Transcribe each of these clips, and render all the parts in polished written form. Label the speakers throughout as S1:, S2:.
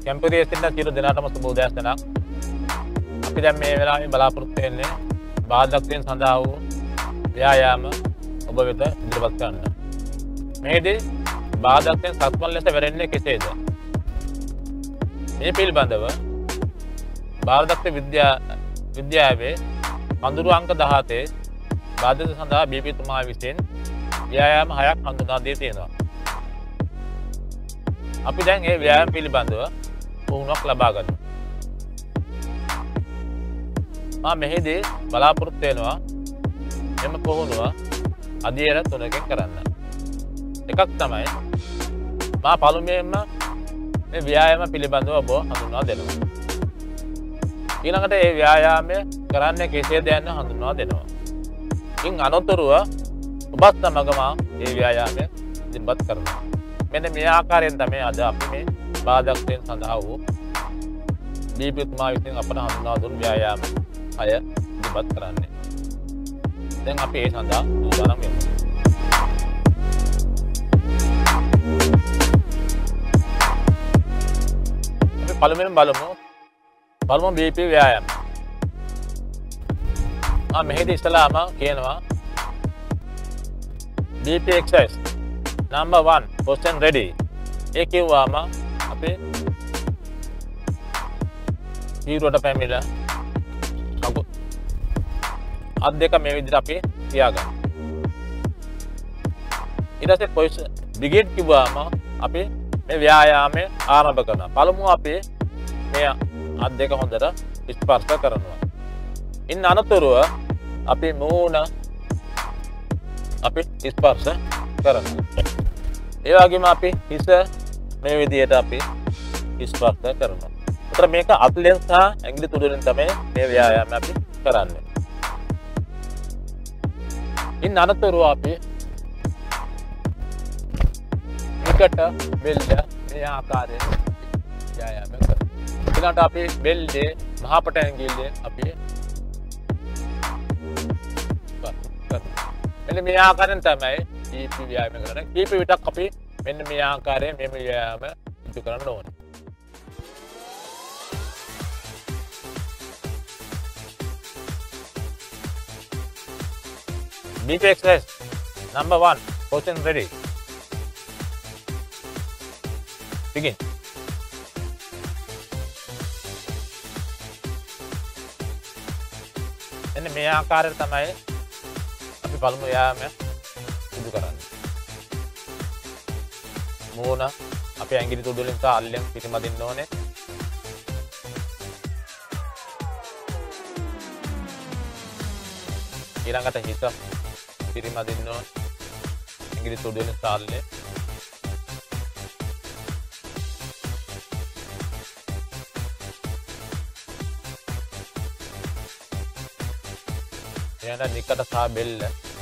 S1: කැම්පිරියේ සිටින සියලු දෙනාටම සුබ උදෑසනක්. අපි දැන් මේ වෙලාවේ බලාපොරොත්තු වෙන්නේ බාධකයන් සඳහා වූ ව්‍යායාම ඔබ වෙත ඉදිරිපත් කරන්න. මේදී බාධකයන් සක්මන් ලෙස වැරෙන්නේ කෙසේද? මේ පිළිබඳව බාධක විද්‍යාවේ අඳුරු අංක 17 බාධක සඳහා බීපීතුමා විසින් ව්‍යායාම 6ක් හඳුනා දී තියෙනවා. අපි දැන් මේ ව්‍යායාම පිළිබඳව පුහුණුවක් ලබා ගන්නවා. මම මෙහිදී බලාපොරොත්තු වෙනවා එම පුහුණුව අධ්‍යයන 3කින් කරන්න. එකක් තමයි මම පළමුවෙන්ම මේ ව්‍යායාම පිළිබඳව ඔබ හඳුන්වා දෙනවා. ඊළඟට මේ ව්‍යායාමය කරන්නේ කෙසේද යන්න හඳුන්වා දෙනවා. ඉන් අනතුරුව ඔබත් සමගම මේ ව්‍යායාමය ඉදිරිපත් කරනවා. මෙන්න මේ ආකාරයෙන් තමයි අද අපි මේ බාධකයන් සඳහා වූ දීප්තිතුමා විසින් අපට හඳුන්වා දුන් ව්‍යායාම 6 ඉදිරිපත් කරන්නේ. දැන් අපි ඒ සඳහා සූදානම් වෙමු. අපි පළමුවෙන් බලමු BP ව්‍යායාම. මෙහිදී ඉස්සලාම කියනවා BP exercise number 1 position ready. ඒ කිව්වම අපි ඊරොට පැමිණලා අත් දෙක මේ විදිහට අපි තියාගන්න. ඊට පස්සේ position begin කිව්වම අපි මේ ව්‍යායාමය ආරම්භ කරනවා. පළමුව අපි මේ අත් දෙක හොඳට ස්පර්ශ කරනවා. ඉන් අනතුරුව අපි මූණ අපි ස්පර්ශ කරනවා. ඒ වගේම අපි හිස මේ විදිහට අපි ස්පර්ශ කරනවා. ඒතර මේක අත්ලෙන් සහ ඇඟිලි තුඩුවෙන් තමයි මේ ව්‍යායාම අපි කරන්නේ. ඉන් අනතුරුව අපි එකට බෙල්ල මේ ආකාරයෙන් ව්‍යායාම කරනවා. ඊළඟට අපි බෙල්ලේ මහපට ඇඟිල්ලේ අපි මෙන්න මේ ආකාරයෙන් තමයි BP ව්‍යායාම කරන්නේ. BP විතක් අපි මෙන්න මේ ආකාරයෙන් මේ ව්‍යායාම ඉදු කරන්න ඕනේ. BP exercise number 1 position ready. Begin. එන්න මේ ආකාරයට තමයි අපි පළමු ව්‍යායාමය සිදු කරන්නේ. මූණ අපේ ඇඟිලි තුඩු වලින් සහ අල්ලෙන් පිටිමදින්න ඕනේ. ඊළඟට හිත පිටිමදින්න ඕනේ. ඇඟිලි තුඩු වලින් සහ අල්ලෙන්. ඊළඟට නිකට සහ බෙල්ල.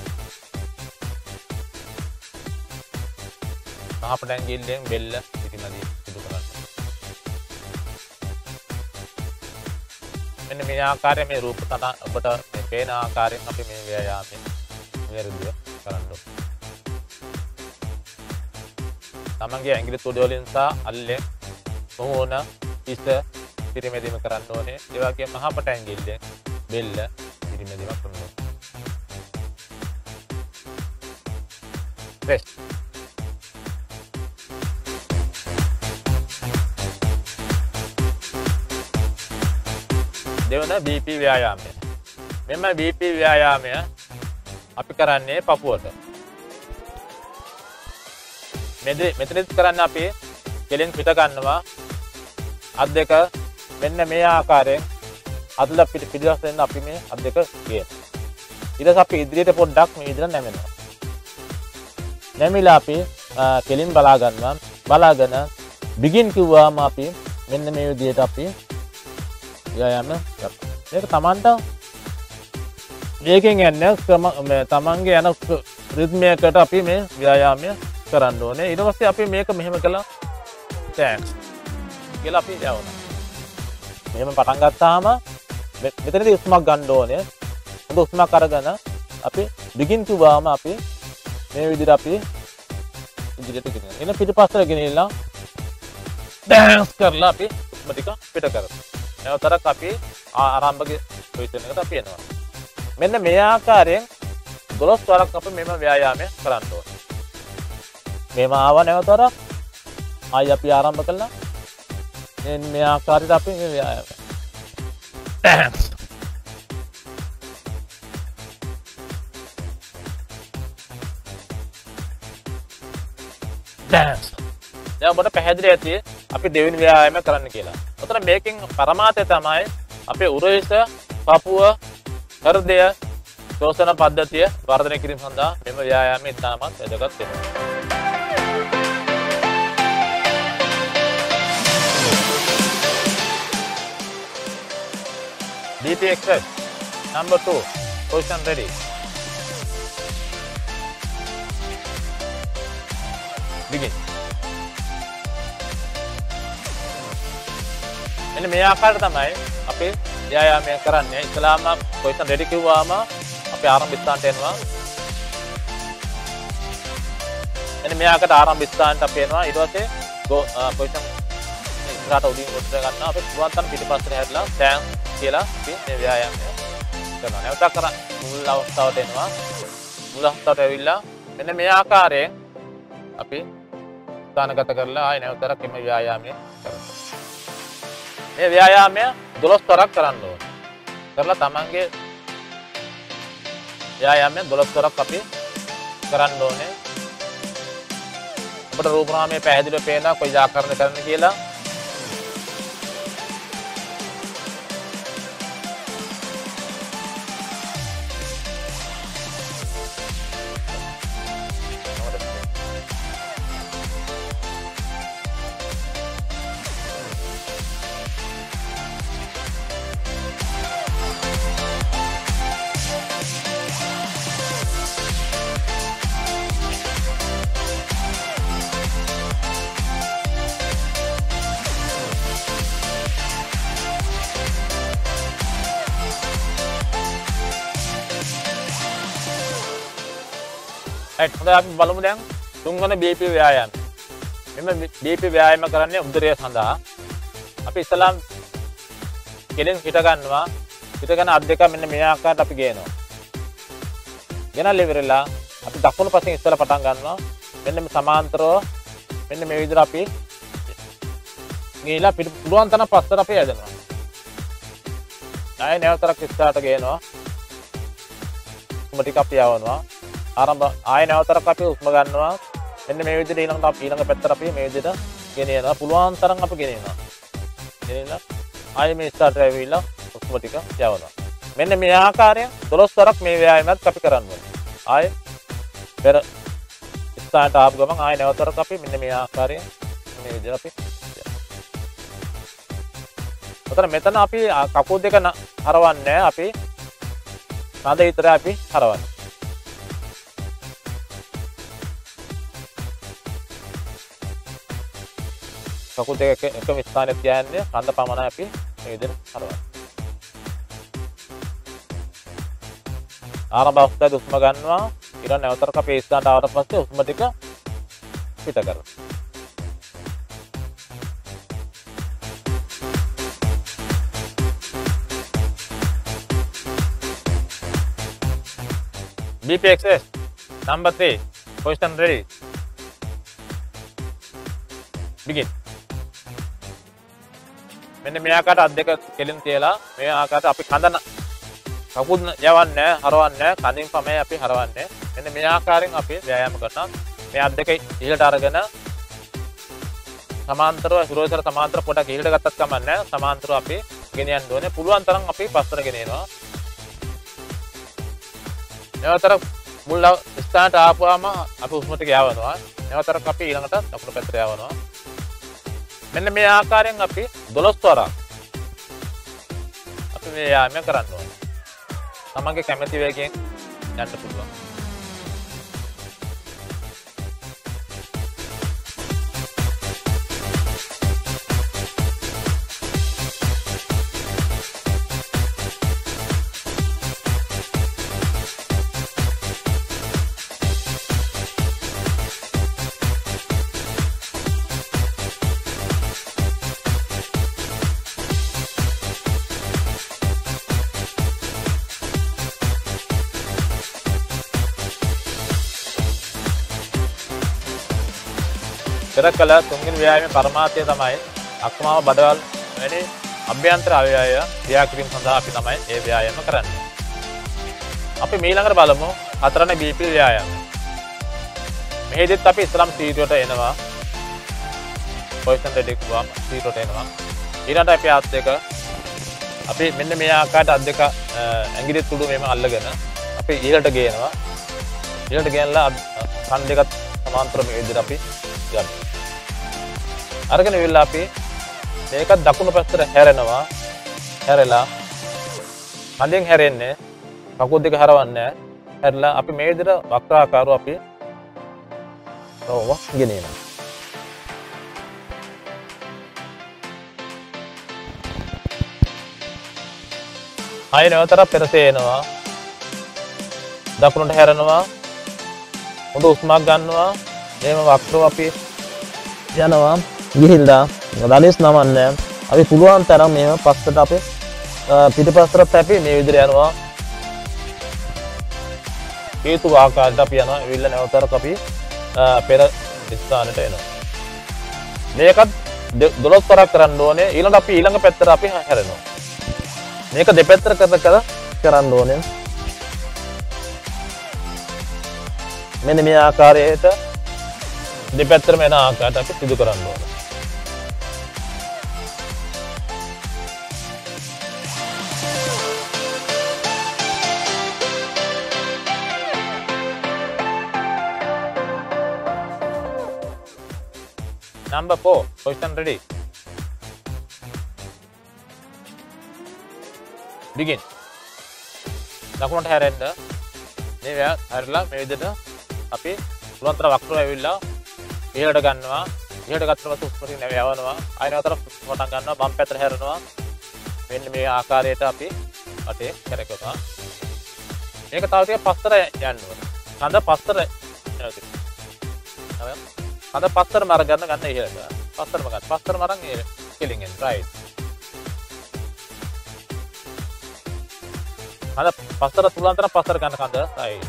S1: මහපට ඇඟිල්ලෙන් බෙල්ල පිටිමදින්න සිදු කරන්න. මෙන්න මේ ආකාරයෙන් මේ රූප තන ඔබට මේ පේන ආකාරයෙන් අපි මේ ව්‍යායාමය නිරතුරුව කරන්න ඕනේ. තමන්ගේ ඇඟිලි තුඩු වලින් සහ අල්ලෙන් මූණ හිස පිරිමැදීම කරන්න ඕනේ. ඒ වගේම මහපට ඇඟිල්ලෙන් බෙල්ල පිරිමැදීම කරන්න ඕනේ. rest. දෙවන BP ව්‍යායාමය. මෙන්න BP ව්‍යායාමය අපි කරන්නේ පපුවට. මෙතනදිත් කරන්නේ අපි කෙලින් පිට ගන්නවා. අත් දෙක මෙන්න මේ ආකාරයෙන් අතල පිටිපස්සෙන් අපි මේ අත් දෙක ගේනවා. ඊට පස්සේ අපි ඉදිරියට පොඩ්ඩක් මේ විදිහට නැමෙනවා. නැමිලා අපි කෙලින් බලා ගන්නවා. බලාගෙන begin කිව්වම අපි මෙන්න මේ විදිහට අපි ව්‍යායාම කරනවා. මේක Tamanට මේකෙන් යන්නේ තමන්ගේ යන රිද්මයකට අපි මේ ව්‍යායාමය කරන්න ඕනේ. ඊට පස්සේ අපි මේක මෙහෙම කළා thanks කියලා අපි යවනවා. මෙහෙම පටන් ගත්තාම මෙතනදී උස්මක් ගන්න ඕනේ. හොඳ උස්මක් අරගෙන අපි begin කිව්වම අපි මේ විදිහට අපි ඉදිරියට ගෙනියනවා. එන පිටිපස්සට ගෙනියලා ඩෑන්ස් කරලා අපි හුස්ම ටික පිට කරමු. නැවතරක් අපි ආරම්භක පොසිෂන් එකට අපි එනවා. මෙන්න මේ ආකාරයෙන් 12 වරක් අපි මෙම ව්‍යායාමය කරන්න ඕනේ. මේව ආව නැවතරක් ආයි අපි ආරම්භ කළා. මේ ආකාරයට අපි මේ ව්‍යායාමය. ඩෑන්ස්. ඩෑන්ස්. දැන් ඔබට පැහැදිලි ඇති අපි දෙවෙනි ව්‍යායාමය කරන්න කියලා. උතන මේකෙන් පරමාර්ථය තමයි අපේ උරහිස, පපුව, හෘදය, ශ්වසන පද්ධතිය වර්ධනය කිරීම සඳහා මෙම ව්‍යායාමය ඉතාමත් වැදගත් වෙනවා. BP exercise number 2, position ready. Begin. මෙන්න මේ ආකාරයට තමයි අපි ව්‍යායාමය කරන්නේ. ඉස්ලාම පොසිෂන් රෙඩි කිව්වාම අපි ආරම්භ ස්ථානට එනවා. මෙන්න මේ ආකාරයට ආරම්භ ස්ථානට අපි එනවා. ඊට පස්සේ පොසිෂන් ඉස්සරහට උඩින් උඩට ගන්නවා. අපි පුළුවන් තරම් පිටපස්සට හැරිලා ඩෑන්ස් කියලා අපි මේ ව්‍යායාමය කරනවා. නැවත කරා මුල් අවස්ථාවට එනවා. මුල් අවස්ථාවට ඇවිල්ලා මෙන්න මේ ආකාරයෙන් අපි ස්ථානගත කරලා ආයෙ නැවතරක් මේ ව්‍යායාමය කරනවා. මේ ව්‍යායාමය 12 වරක් කරන්න ඕනේ. කරලා තමන්ගේ ව්‍යායාමය 12 වරක් අපි කරන්න ඕනේ. අපිට රූපනාමයේ පැහැදිලිව පේනවා කොයි ආකාරයෙන් කරන්න කියලා. හොඳයි අපි බලමු දැන් තුන්වන BP ව්‍යායාමය. මෙන්න BP ව්‍යායාම කරන්නේ උදරය සඳහා. අපි ඉස්සලාම් කෙලෙන් හිට ගන්නවා. හිටගෙන අත් දෙක මෙන්න මේ ආකාරයට අපි ගේනවා. ගෙනල්ලා ඉවරලා අපි දකුණු පසෙන් ඉස්සලා පටන් ගන්නවා. මෙන්න මේ සමාන්තරව මෙන්න මේ විදිහට අපි ගිහලා පුළුවන් තරම් පස්සට අපි යදනවා. ආයෙ නැවතරක් ඉස්සරහට ගේනවා. උස්ම ටික අපි යවනවා. ආරම්භ ආයෙ නැවතරක් අපි උස්ම ගන්නවා. මෙන්න මේ විදිහට ඊළඟ පැත්තට අපි මේ විදිහට ගෙනියනවා. පුළුවන් තරම් අපි ගෙනියනවා. ගෙනියලා ආයෙ මේ ඉස්සරහට ඇවිල්ලා උස්ම ටික යවනවා. මෙන්න මේ ආකාරයෙන් 12 වරක් මේ ව්‍යායාමයක් අපි කරන්න ඕනේ. ආයෙ පෙර ස්ථානට ආපු ගමන් ආයෙ නැවතරක් අපි මෙන්න මේ ආකාරයෙන් මේ විදිහට අපි මෙතන අපි කකුල් දෙක හරවන්නේ අපි නද විතර අපි හරවන්නේ. කකුල් දෙක එකම ස්ථානයේ තියන්නේ කඳ පමණයි අපි මේ විදිහට හරවන්නේ. ආරම්භ අවස්ථාවේ උස්ම ගන්නවා. ඊට නැවතරක් අපි ස්ථානට ආවට පස්සේ උස්ම ටික පිට කරනවා. BP exercise number 3, position ready. Begin. මෙන්න මේ ආකාරයට අත් දෙක කෙලින් තියලා මේ ආකාරයට අපි කඳන කකුල් යවන්නේ හරවන්නේ කඳින් පමේ අපි හරවන්නේ. මෙන්න මේ ආකාරයෙන් අපි ව්‍යායාම කරනවා. මේ අත් දෙක ඉහළට අරගෙන සමාන්තරව සුරෝසර සමාන්තර පොඩක් ඉහළට ගත්තත් කමන්නේ. සමාන්තරව අපි ගෙනියන්න ඕනේ. පුළුවන් තරම් අපි පස්සට ගෙනියනවා. නැවතර මුල් ස්ථානට ආපුවාම අපි උස්ම ටික යවනවා. නැවතරක් අපි ඊළඟට දකුණු පැත්තට යවනවා. මෙන්න මේ ආකාරයෙන් අපි 12 වරක් අපි මේ ව්‍යායාමය කරන්න ඕනේ. තමන්ගේ කැමැති වේගයෙන් යන්න පුළුවන්. පෙර කළ තුන්වෙනි ව්‍යායාමයේ පරමාර්ථය තමයි අක්මාව බඩවැල් වැනි අභ්‍යන්තර අවයවය ක්‍රියා කිරීම සඳහා අපි තමයි මේ ව්‍යායාම කරන්නේ. අපි ඊළඟට බලමු හතරවෙනි BP ව්‍යායාමය. මෙහෙදිත් අපි ඉස්ලාම් සීටුවට එනවා. පොසිෂන් රෙඩි කරගම සීටුවට එනවා. ඊළඟට අපි අත් දෙක අපි මෙන්න මේ ආකාරයට අත් දෙක ඇඟිලි තුඩු මෙහෙම අල්ලගෙන අපි ඊළඟට ගේනවා. ඊළඟට ගෙනලා කන් දෙකත් සමාන්තර මේ විදිහට අපි ගන්නවා. අරගෙන ඉවිල්ලා අපි මේක දකුණු පැත්තට හැරෙනවා. හැරලා කඳෙන් හැරෙන්නේ කකුල් දෙක හරවන්නේ. හැරලා අපි මේ විදිහට වක්‍රාකාරව අපි ගෙනියනවා. ආයෙ නැවතර පෙරසේ එනවා. දකුණට හැරෙනවා. හොඳ උස්මක් ගන්නවා. එහෙම වක්‍රව අපි යනවා. ගිහිල්ලා දලස් නමන්නේ. අපි පුළුවන් තරම් මේව පස්සට අපි පිටපස්සට අපි මේ විදිහට යනවා. හේතු ආකාරයට අපි යනවා. එවිල්ල නැවතර අපි පෙර ස්ථානට එනවා. මේකත් 12 වරක් කරන්න ඕනේ. ඊළඟ අපි ඊළඟ පැත්තට අපි හැරෙනවා. මේක දෙපැත්තට කරන්න ඕනේ. මෙන්න මේ ආකාරයට දෙපැත්තටම එන ආකාරයට අපි සිදු කරන්න ඕනේ. Number 4, position ready. Begin. දකුණට හැරෙන්න. මේ හැරලා මේ විදිහට අපි තුලන්තර වක්‍රව ඇවිල්ලා ඉහළට ගන්නවා. ඉහළට ගත්තම උස්මරින් යවනවා. ආයෙ නතර පටන් ගන්නවා. වම් පැත්තට හැරෙනවා. මෙන්න මේ ආකාරයට අපි අතේ කරකවනවා. මේක තව ටිකක් පස්සට යන්න ඕනේ. කඳ පස්සට යනවා. අද පස්සට මර ගන්න ඉහළට. පස්සටම ගන්න. පස්සට මරන් කෙලින් එන්න. right. අද පස්සට තුලන්තර පස්සට ගන්න කඳ. right.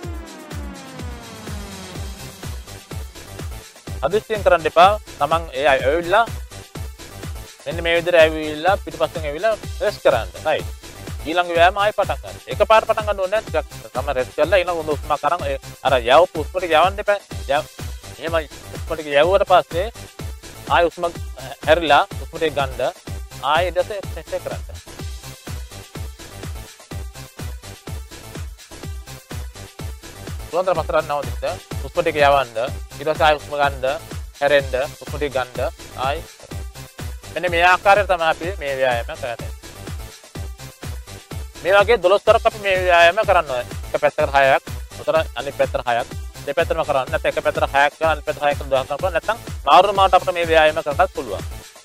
S1: අදිස්සියෙන් කරන්න එපා. තමන් ඒ ඇවිල්ලා මෙන්න මේ විදිහට ඇවිල්ලා පිටිපස්සෙන් ඇවිල්ලා රෙස්ට් කරන්න. right. ඊළඟ වෑයම ආයෙ පටන් ගන්න. එකපාරට පටන් ගන්න ඕනේ නැහැ. තම රෙස්ට් කරලා ඊළඟ හොඳ උස්මක් අරන් අර යව පුස්පට යවන්න එපා. එහෙමයි උස්මට යවුවට පස්සේ ආයෙ උස්ම හැරිලා උස්මට ගන්න ආයෙ ඊට පස්සේ රෙස්ට් කරන්න. තුලන්තර පස්සට නවතින්න උස්මට යවන්න ඊට පස්සේ ආයෙ උස්ම ගන්න හැරෙන්න උස්මට ගන්න ආයෙ මෙන්න මේ ආකාරයට තමයි අපි මේ ව්‍යායාම කරන්නේ. මේ වගේ 12 තරක් අපි මේ ව්‍යායාම කරන්න ඕනේ. එක පැත්තකට 6ක්, උතර අනිත් පැත්තට 6ක්. දෙපැත්තටම කරන්න. නැත්නම් එක පැත්තට 6ක් කරලා අනිත් පැත්තට 6ක් කරලා 12ක් කරලා නැත්නම් මාරුමාට අපිට මේ ව්‍යායාම කරන්නත් පුළුවන්.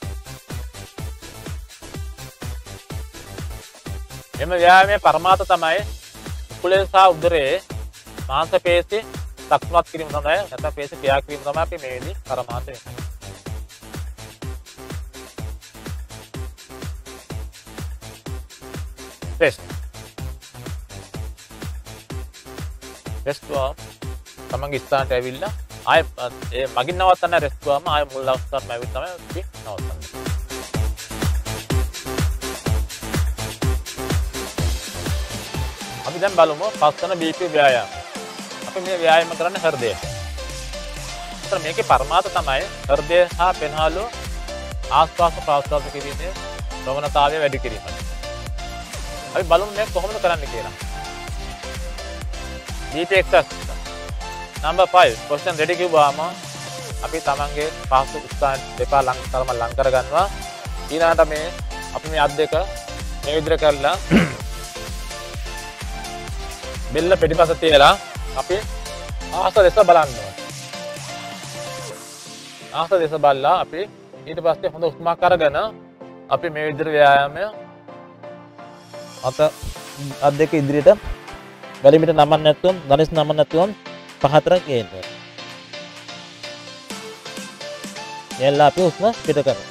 S1: එම ව්‍යායාමයේ පරමාර්ථ තමයි කුලේ සහ උදරයේ මාංශ පේශි සක්මත් කිරීම තමයි නැත්නම් පේශි ක්‍රියා කිරීම තමයි අපි මේ වෙලී පරමාර්ථ වෙන්නේ. rest තමන්ගේ ස්ථානට ඇවිල්ලා ආයෙ ඒ මගින් නවත්තන්න රෙස්ට් ගාම ආයෙ මුල් අවස්ථාවටම ඇවිත් තමයි අපි නවත්තන්නේ. අපි දැන් බලමු පස්වන BP ව්‍යායාම. අපි මේ ව්‍යායාම කරන්නේ හෘදයට. ඒතර මේකේ පරමාර්ථ තමයි හෘදය හා පෙනහළු ආස්වාස ප්‍රාස්වාස කිරීමේ ප්‍රවණතාවය වැඩි කිරීම. අපි බලමු මේක කොහොමද කරන්න කියලා. BP exercise number 5 position ready කිව්වම අපි තමන්ගේ පාසු ස්ථාන දෙපා ලං කර ගන්නවා. ඊළඟට මේ අපි මේ අත් දෙක මේ විදිහට කරලා බෙල්ල පිටිපස්ස තියලා අපි ආහස දෙස බලන්න ඕනේ. ආහස දෙස බලලා අපි ඊට පස්සේ හොඳ උස්මක් අරගෙන අපි මේ විදිහට ව්‍යායාමය අත දෙක ඉදිරියට වැලිමිට නමන්න නැතුවම ධනිස් නමන්න නැතුවම පහතර ගේන්න. එල්ලා අපි උස්ම පිට කරනවා.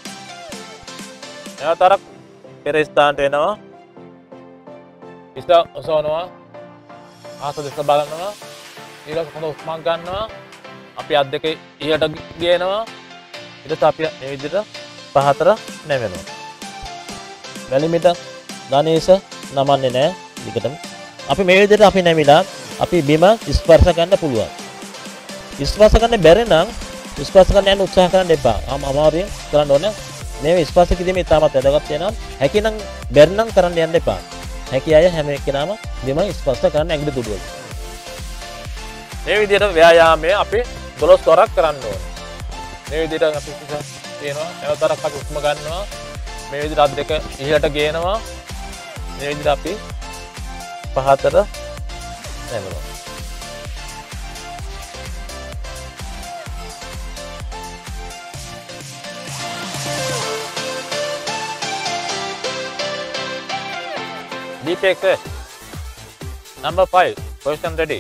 S1: නැවතරක් පෙර ස්ථානට එනවා. ඉස්ස ඔසවනවා. ආස දෙස බලනවා. ඊළඟ හොඳ උස්මක් ගන්නවා. අපි අත් දෙක ඉහළට ගේනවා. ඊට පස්සේ අපි මේ විදිහට පහතර නැවෙනවා. වැලිමිට ධනේශ නමන්නේ නැහැ. විකටම අපි මේ විදිහට අපි නැමිලා අපි බිම ස්පර්ශ ගන්න පුළුවන්. ස්පර්ශ ගන්න බැරි නම් ස්පර්ශ ගන්න යන උත්සාහ කරන්න එපා. අමාරුවෙන් කරන්න ඕනේ. මේ ස්පර්ශ කිරීමේ ඉතාමත් වැදගත් වෙනවා. හැකිනම් බැරි නම් කරන්න යන්න එපා. හැකි අය හැම එක්කෙනාම බිම ස්පර්ශ කරන්න ඇඟිලි තුඩු වලින්. මේ විදිහට ව්‍යායාමය අපි 12 වරක් කරන්න ඕනේ. මේ විදිහට අපි කියනවා නැවතරක් අපි උස්ම ගන්නවා. මේ විදිහට අත් දෙක ඉහළට ගේනවා. මේ විදිහට අපි පහතට නැමෙනවා. Deep exercise. Number 5. Position ready.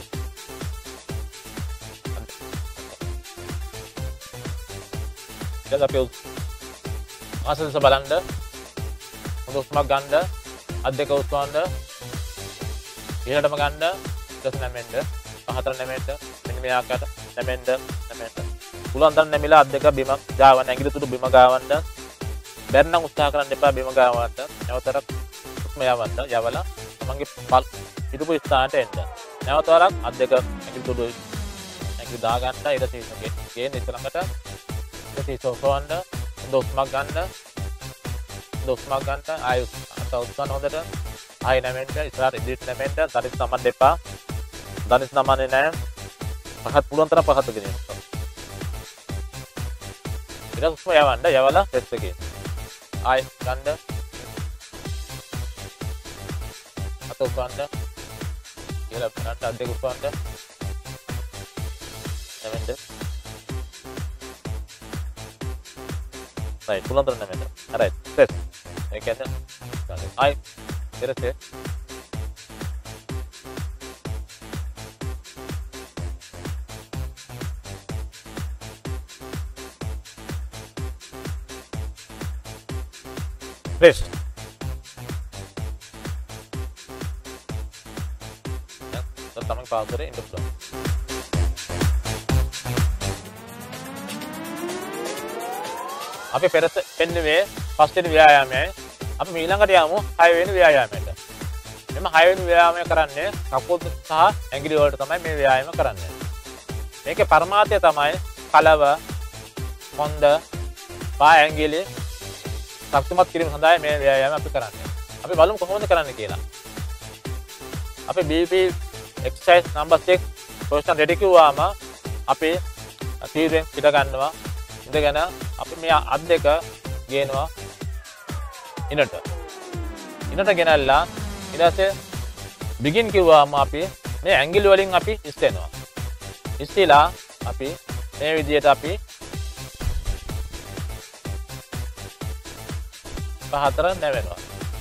S1: Kita අපි ආසනස බලන්න. හොඳ උස්මක් ගන්න. අත් දෙක උස්වන්න. ඉහළටම ගන්න. ඊට නැමෙන්න. පහතට නැමෙන්න. මෙන්න මේ ආකාරයට නැමෙන්න. පුළුවන් තරම් නැමිලා අත් දෙක බිම ගාවන්න. ඇඟිලි තුඩු බිම ගාවන්න. බැරි නම් උත්සාහ කරන්න එපා බිම ගාවන්න. නැවතරක් උස්ම යවලා තමන්ගේ හිටපු ස්ථානට එන්න. නැවත වරක් අත් දෙක ඇඟිලි තුඩු ඇඟිලි දා ගන්න. ඊට පස්සේ ගේන්න ඉස්සලඟට සෝසවන්න. හොඳ උස්මක් ගන්න. ආයෙ අත උස්වන්න හොඳට. ආයෙ නැමෙන්න. ඉස්සරහට ඉදිරියට නැමෙන්න. ධනිස් නමන්න එපා. ධනිස් නමන්නේ නැහැ. පහත් පුළුවන් තරම් පහත් ගෙනියන්න. ඊට උස්ම යවන්න. යවලා රෙස්ට් එකේ. ආයෙ ගන්න. අත උස්වන්න. ඉහළ ගන්න. අත් දෙක උස්වන්න. නැමෙන්න. Right, pulang terus namanya. Alright, set. Ini kayaknya. Ay, beres ya. Rest. Ya, terutama power in the floor. අපි පෙරස පෙන්නුවේ පස්වෙනි ව්‍යායාමයයි. අපි ඊළඟට යමු 6 වෙනි ව්‍යායාමයට. මෙම 6 වෙනි ව්‍යායාමය කරන්නේ කකුල් සහ ඇඟිලි වලට තමයි මේ ව්‍යායාම කරන්නේ. මේකේ පරමාර්ථය තමයි කලව, කොන්ද, පා ඇඟිලි ශක්තිමත් කිරීම සඳහා මේ ව්‍යායාම අපි කරන්නේ. අපි බලමු කොහොමද කරන්නේ කියලා. අපි BP exercise number 6 position ready කිව්වම අපි තීරෙන් පිට ගන්නවා. ඉඳගෙන අපි මේ අත් දෙක ගේනවා ඉනට ගෙනල්ලා ඊට පස්සේ begin කිව්වම අපි මේ ඇඟිලි වලින් අපි ඉස්සෙනවා. ඉස්සෙලා අපි මේ විදිහට අපි පහතර නැවෙනවා.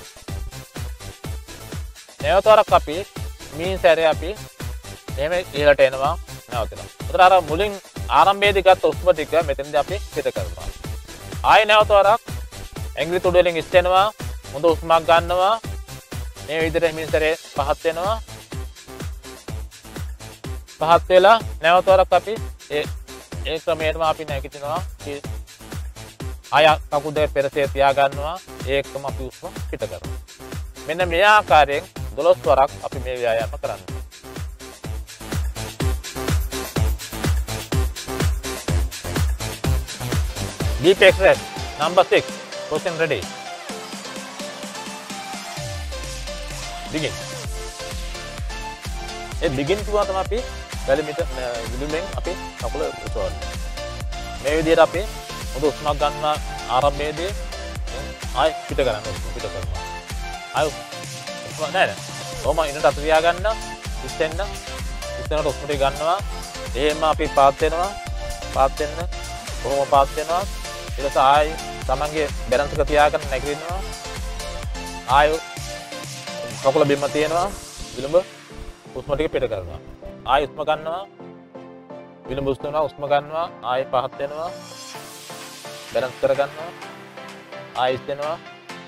S1: නැවතරක් අපි මීන් සැරේ අපි එහෙම ඉහළට එනවා නැවතලා. උතර අර මුලින් ආරම්භයේදී ගත්ත උස්ම ටික මෙතනදී අපි පිට කරනවා. ආයෙ නැවතරක් ඇඟිලි තුඩු වලින් ඉස්සෙනවා. හොඳ උස්මක් ගන්නවා. මේ විදිහට මීන් සැරේ පහත් වෙනවා. පහත් වෙලා නැවතරක් අපි ඒ ක්‍රමයටම අපි නැගිටිනවා. ආය කකුල් දෙක පෙරසේ තියා ගන්නවා. ඒකම අපි උස්ම පිට කරනවා. මෙන්න මේ ආකාරයෙන් 12 වරක් අපි මේ ව්‍යායාම කරන්නේ. Deep exercise number 6. Position ready. Begin. Begin කිව්වම තමයි අපි වැලිමිට විදුමෙන් අපි කකුල උසවන්නේ. මේ විදිහට අපි හොඳ උස්මක් ගන්න ආරම්භයේදී ආයෙ පිට කරනවා. ආයෙ උස්ම නෑ. කොහොම ඉන්නට අත තියා ගන්න. ඉස්සෙන්නට උස්ම ටික ගන්නවා. එහෙම අපි පාත් වෙනවා. කොහොම පාත් වෙනවා. ඊට පස්සේ ආයෙ තමන්ගේ බැලන්ස් එක තියාගෙන නැගිටිනවා. ආයෙ කකුල බිම තියනවා. විලුඹ උස්ම ටික පිට කරනවා. ආයෙ උස්ම ගන්නවා. විලුඹ උස්මනවා. උස්ම ගන්නවා. ආයෙ පහත් වෙනවා. බැලන්ස් කර ගන්නවා. ආයෙ ඉස්සෙනවා.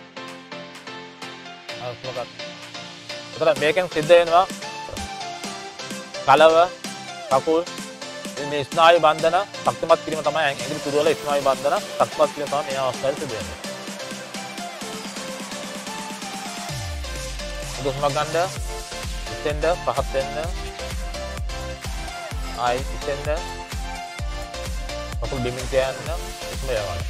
S1: ආයෙ උස්ම ගන්නවා. ඒතර මේකෙන් සිද්ධ වෙනවා කලව, කකුල්, මේ ස්නායු බන්ධන ශක්තිමත් කිරීම තමයි ඇඟිලි තුඩු වල ස්නායු බන්ධන ශක්තිමත් කිරීම තමයි මේ අවස්ථාවේ සිදු වෙන්නේ. හුස්ම ගන්න, ඉස්සෙන්ද පහත් වෙන්න, ආයි ඉස්සෙන්ද කකුල් බිමින් තියන්න, හුස්ම යවන්න.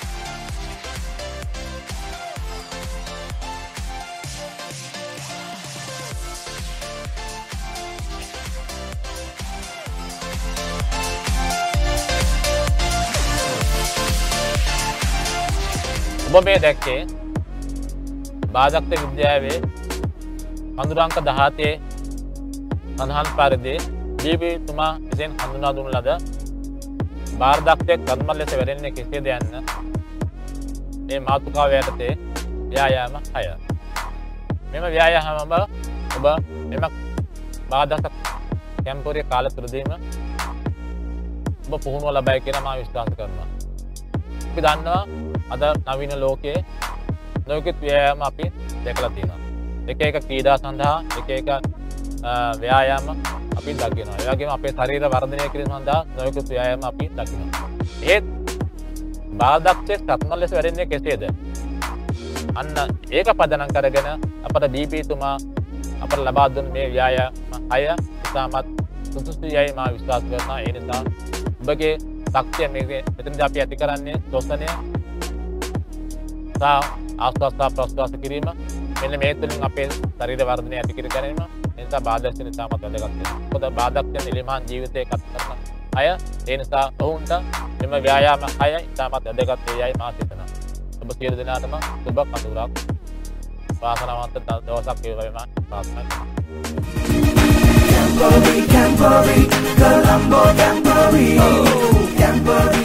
S1: ඔබ මේ දැක්කේ බාධක විද්‍යාවේ අඳුරංක 17 සඳහන් පරිදි දීපිතුමා විසින් හඳුනා දුන් ලද බාධකයක් කර්ම ලෙස වැඩෙන්නේ කෙසේද යන්න මේ මාතෘකාව යටතේ ව්‍යායාම 6. මෙම ව්‍යායාම ඔබ මෙම බාධක කැම්පෝරිය කාල තුරදීම ඔබ පුහුණුව ලබයි කියලා මම විශ්වාස කරනවා. අපි දන්නවා අද නවීන ලෝකයේ නොයෙකුත් ව්‍යායාම අපි දැකලා තියෙනවා. එක එක ක්‍රීඩා සඳහා එක එක ව්‍යායාම අපි දකිනවා. ඒ වගේම අපේ ශරීර වර්ධනය කිරීම සඳහා නොයෙකුත් ව්‍යායාම අපි දකිනවා. ඒත් බාධකයේ සත්ම ලෙස වැඩෙන්නේ කෙසේද? අන්න ඒක පදනම් කරගෙන අපට දීපීතුමා අපට ලබා දුන් මේ ව්‍යායාම 6 ඉතාමත් සුදුසුයි මා විශ්වාස කරනවා. ඒ නිසා ඔබගේ ශක්තිය මේකේ මෙතනදී අපි ඇති කරන්නේ ශ්වසනය ආස්වාස් ප්‍රස්වාස කිරීම මෙන්න මේ තුලින් අපේ ශරීර වර්ධනය ඇති කර ගැනීම නිසා බාධක නිසාමත් වැදගත් වෙනවා. මොකද බාධක කියන්නේ නිර්මාණ ජීවිතයේ ගත කරන අය ඒ නිසා ඔවුන්ට මෙම ව්‍යායාම 6 ඉතාමත් වැදගත් වෙයි මා හිතනවා. ඔබ සියලු දෙනාටම සුබ කඳුරක් වාසනාවන්ත දවසක් වේවා ප්‍රාර්ථනා කරනවා. Camboree, Colombo, Camboree, oh, Camboree.